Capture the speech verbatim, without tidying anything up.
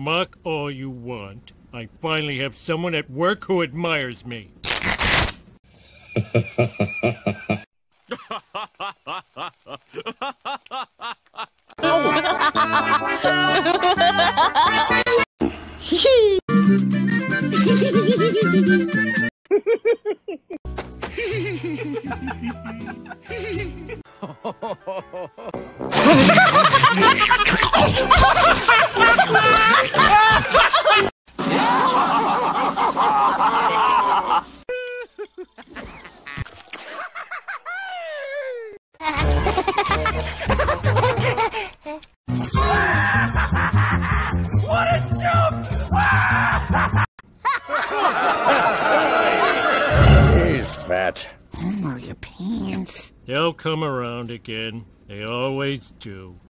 mock all you want. I finally have someone at work who admires me. What a joke! He's fat. Oh, your pants. They'll come around again. They always do.